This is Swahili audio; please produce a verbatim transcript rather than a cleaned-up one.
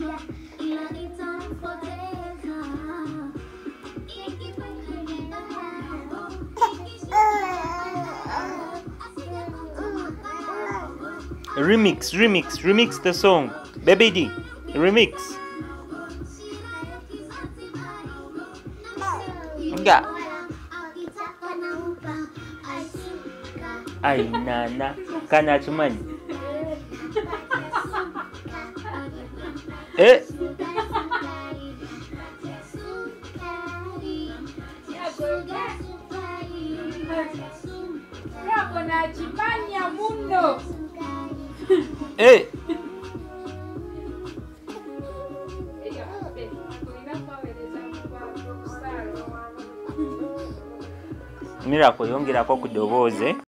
Remix, remix, remix the song. Baby D, remix. Enggak. Ay nana, kana cuman. Eh. Bravo na chimanya mundo. Eh. Miracle yongerako ku ddoboozi.